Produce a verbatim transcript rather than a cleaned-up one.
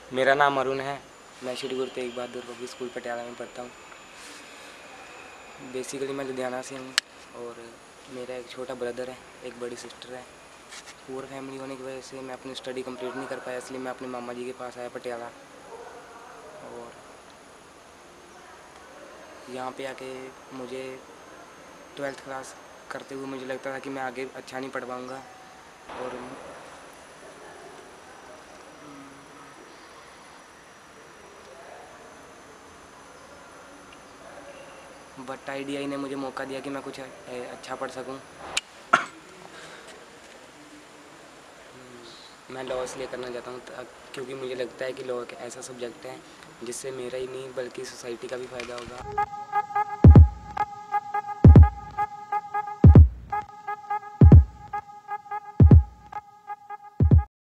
मेरा नाम अरुण है। मैं श्री गुरु तेग बहादुर पब्लिक स्कूल पटियाला में पढ़ता हूँ। बेसिकली मैं लुधियाना से हूँ और मेरा एक छोटा ब्रदर है, एक बड़ी सिस्टर है। पूरा फैमिली होने की वजह से मैं अपनी स्टडी कंप्लीट नहीं कर पाया, इसलिए मैं अपने मामा जी के पास आया पटियाला। और यहाँ पे आके मुझे ट्वेल्थ क्लास करते हुए मुझे लगता था कि मैं आगे अच्छा नहीं पढ़ पाऊँगा और बट आई डी आई ने मुझे मौका दिया कि मैं कुछ अच्छा पढ़ सकूं। मैं लॉ इसलिए करना चाहता हूँ क्योंकि मुझे लगता है कि लॉ एक ऐसा सब्जेक्ट है जिससे मेरा ही नहीं बल्कि सोसाइटी का भी फ़ायदा होगा।